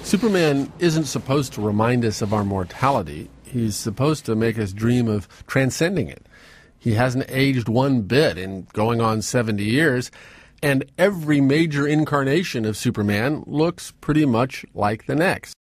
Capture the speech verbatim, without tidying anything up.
Superman isn't supposed to remind us of our mortality. He's supposed to make us dream of transcending it. He hasn't aged one bit in going on seventy years, and every major incarnation of Superman looks pretty much like the next.